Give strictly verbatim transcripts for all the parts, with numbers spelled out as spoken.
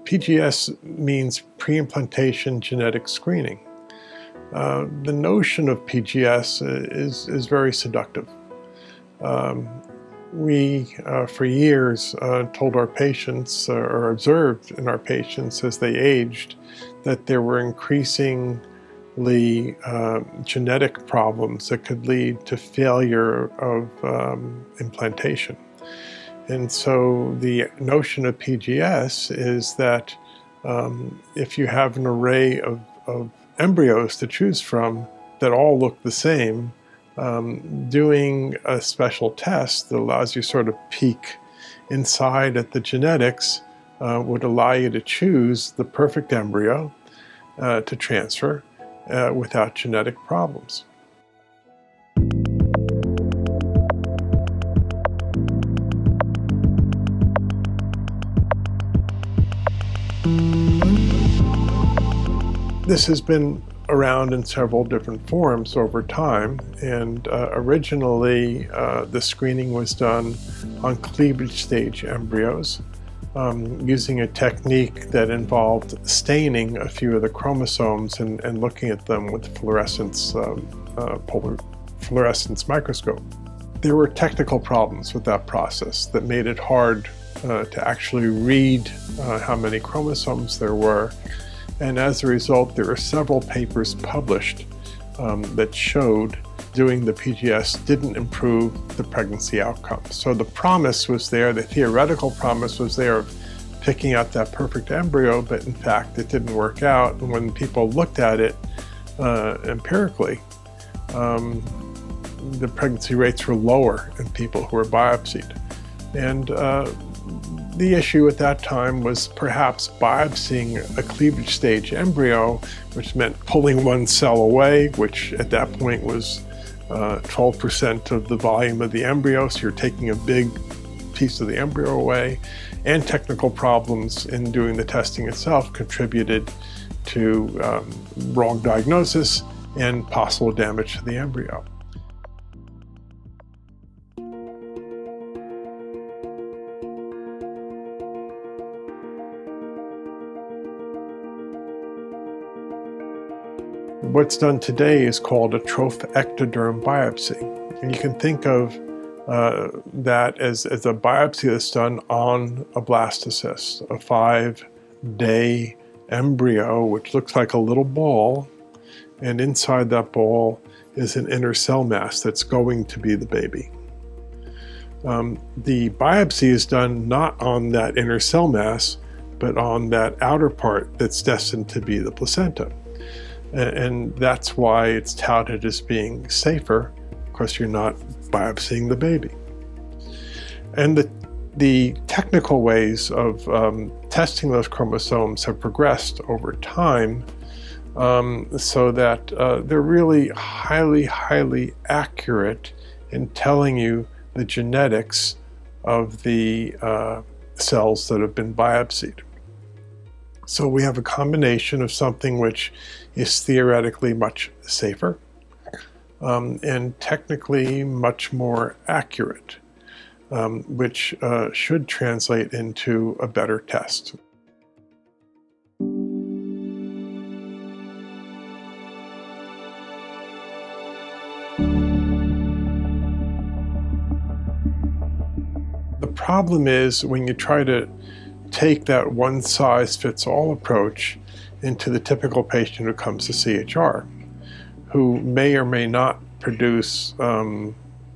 P G S means pre-implantation genetic screening. Uh, the notion of P G S is, is very seductive. Um, we, uh, for years, uh, told our patients, uh, or observed in our patients as they aged, that there were increasingly uh, genetic problems that could lead to failure of um, implantation. And so the notion of P G S is that um, if you have an array of, of embryos to choose from that all look the same, um, doing a special test that allows you sort of peek inside at the genetics uh, would allow you to choose the perfect embryo uh, to transfer uh, without genetic problems. This has been around in several different forms over time, and uh, originally uh, the screening was done on cleavage stage embryos um, using a technique that involved staining a few of the chromosomes and, and looking at them with fluorescence, um, uh, polar fluorescence microscope. There were technical problems with that process that made it hard uh, to actually read uh, how many chromosomes there were. And as a result, there are several papers published um, that showed doing the P G S didn't improve the pregnancy outcomes. So the promise was there, the theoretical promise was there of picking out that perfect embryo, but in fact it didn't work out. And when people looked at it uh, empirically, um, the pregnancy rates were lower in people who were biopsied. And uh, the issue at that time was perhaps biopsying a cleavage stage embryo, which meant pulling one cell away, which at that point was uh, twelve percent of the volume of the embryo, so you're taking a big piece of the embryo away, and technical problems in doing the testing itself contributed to um, wrong diagnosis and possible damage to the embryo. What's done today is called a ectoderm biopsy. And you can think of uh, that as, as a biopsy that's done on a blastocyst, a five-day embryo, which looks like a little ball, and inside that ball is an inner cell mass that's going to be the baby. Um, the biopsy is done not on that inner cell mass, but on that outer part that's destined to be the placenta. And that's why it's touted as being safer, because you're not biopsying the baby. And the, the technical ways of um, testing those chromosomes have progressed over time, um, so that uh, they're really highly, highly accurate in telling you the genetics of the uh, cells that have been biopsied. So we have a combination of something which is theoretically much safer um, and technically much more accurate, um, which uh, should translate into a better test. The problem is when you try to take that one-size-fits-all approach into the typical patient who comes to C H R, who may or may not produce um,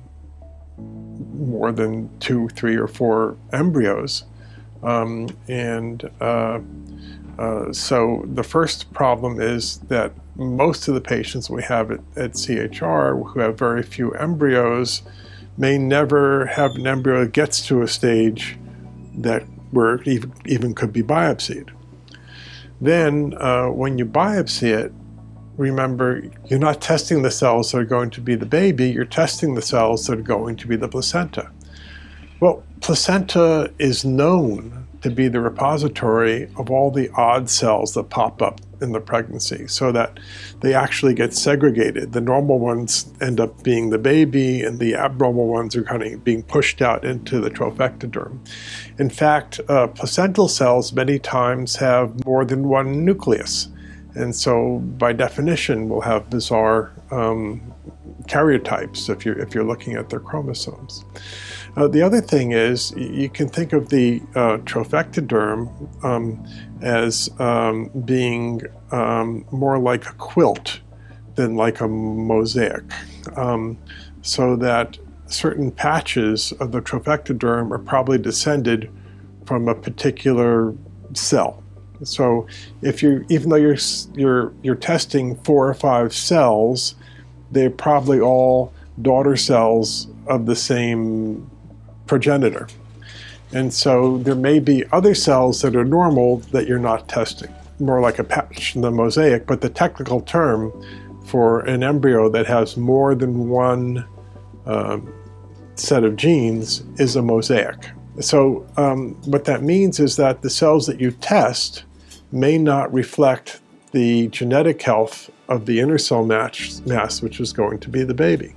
more than two, three, or four embryos. Um, and uh, uh, so the first problem is that most of the patients we have at, at C H R who have very few embryos may never have an embryo that gets to a stage that where it even, even could be biopsied. Then, uh, when you biopsy it, remember, you're not testing the cells that are going to be the baby, you're testing the cells that are going to be the placenta. Well, placenta is known to be the repository of all the odd cells that pop up in the pregnancy, so that they actually get segregated. The normal ones end up being the baby, and the abnormal ones are kind of being pushed out into the trophectoderm. In fact, uh, placental cells many times have more than one nucleus, and so by definition will have bizarre um, karyotypes if you're, if you're looking at their chromosomes. Uh, the other thing is, you can think of the uh, trophectoderm um, as um, being um, more like a quilt than like a mosaic, um, so that certain patches of the trophectoderm are probably descended from a particular cell. So if you, even though you're, you're, you're testing four or five cells, they're probably all daughter cells of the same progenitor. And so there may be other cells that are normal that you're not testing, more like a patch in the mosaic, but the technical term for an embryo that has more than one um, set of genes is a mosaic. So um, what that means is that the cells that you test may not reflect the genetic health of the inner cell mass, mass, which is going to be the baby.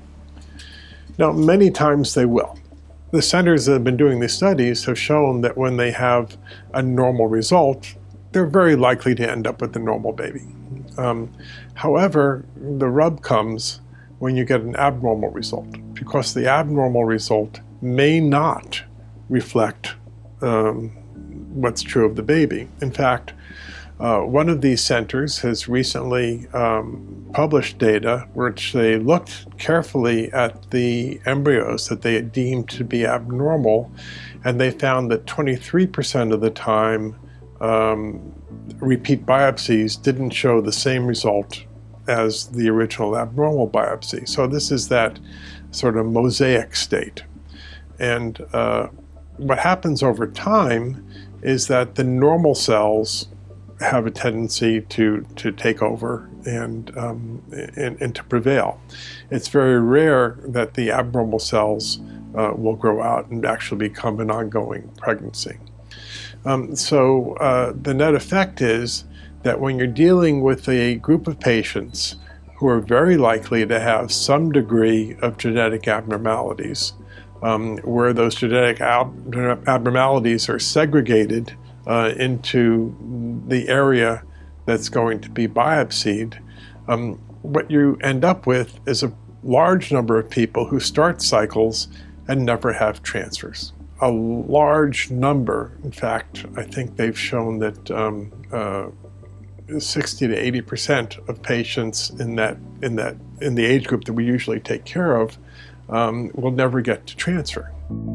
Now, many times they will. The centers that have been doing these studies have shown that when they have a normal result, they're very likely to end up with a normal baby. Um, however, the rub comes when you get an abnormal result, because the abnormal result may not reflect um, what's true of the baby. In fact, uh, one of these centers has recently um, published data which they looked carefully at the embryos that they had deemed to be abnormal, and they found that twenty-three percent of the time um, repeat biopsies didn't show the same result as the original abnormal biopsy. So this is that sort of mosaic state. And uh, what happens over time is that the normal cells have a tendency to, to take over and, um, and, and to prevail. It's very rare that the abnormal cells uh, will grow out and actually become an ongoing pregnancy. Um, so uh, the net effect is that when you're dealing with a group of patients who are very likely to have some degree of genetic abnormalities, um, where those genetic ab abnormalities are segregated uh, into the area that's going to be biopsied, um, what you end up with is a large number of people who start cycles and never have transfers. A large number, in fact, I think they've shown that um, uh, sixty to eighty percent of patients in that in that in the age group that we usually take care of um, will never get to transfer.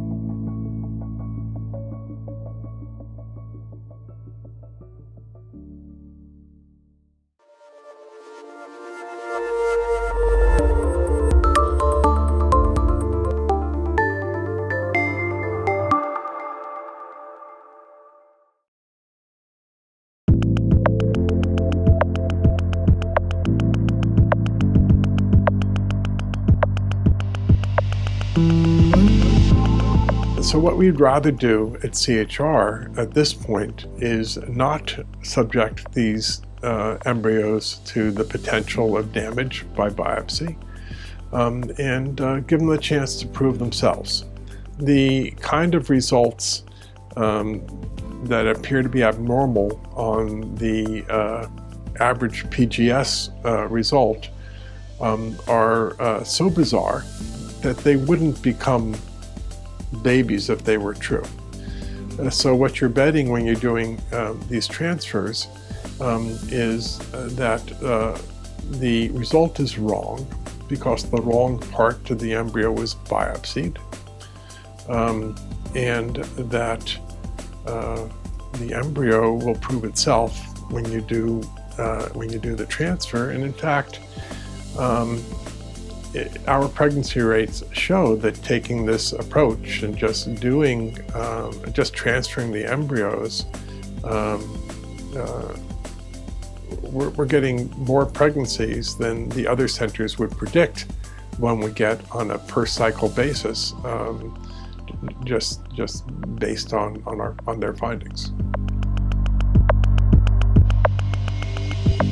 So what we'd rather do at C H R at this point is not subject these uh, embryos to the potential of damage by biopsy, um, and uh, give them the chance to prove themselves. The kind of results um, that appear to be abnormal on the uh, average P G S uh, result um, are uh, so bizarre that they wouldn't become babies if they were true. Uh, so what you're betting when you're doing uh, these transfers um, is uh, that uh, the result is wrong because the wrong part of the embryo was biopsied, um, and that uh, the embryo will prove itself when you do uh, when you do the transfer. And in fact, um, It, our pregnancy rates show that taking this approach and just doing, um, just transferring the embryos, um, uh, we're, we're getting more pregnancies than the other centers would predict one would get on a per cycle basis, um, just just based on on our on their findings.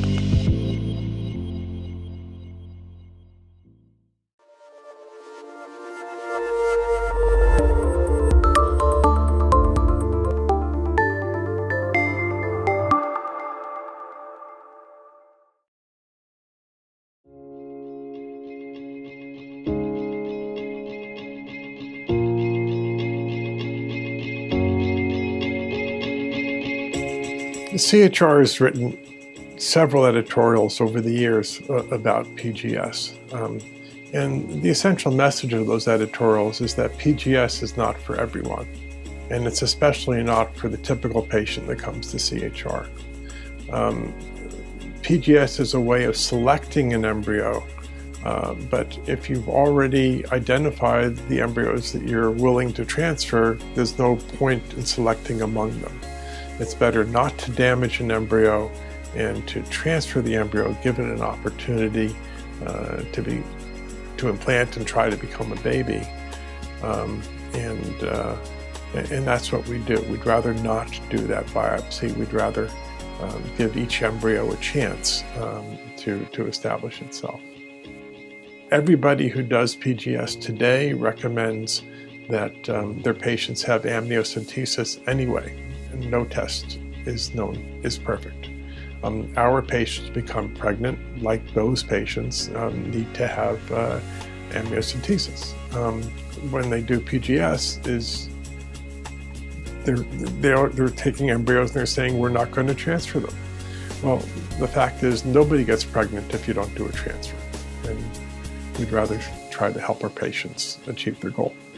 C H R has written several editorials over the years uh, about P G S. Um, and the essential message of those editorials is that P G S is not for everyone. And it's especially not for the typical patient that comes to C H R. Um, P G S is a way of selecting an embryo, uh, but if you've already identified the embryos that you're willing to transfer, there's no point in selecting among them. It's better not to damage an embryo and to transfer the embryo, give it an opportunity uh, to be to implant and try to become a baby. Um, and, uh, and that's what we do. We'd rather not do that biopsy. We'd rather um, give each embryo a chance um, to, to establish itself. Everybody who does P G S today recommends that um, their patients have amniocentesis anyway, and no test is known is perfect. Um, our patients become pregnant, like those patients, um, need to have uh, amniocentesis. Um, when they do P G S, is they're, they're, they're taking embryos and they're saying, we're not going to transfer them. Well, the fact is, nobody gets pregnant if you don't do a transfer. And we'd rather try to help our patients achieve their goal.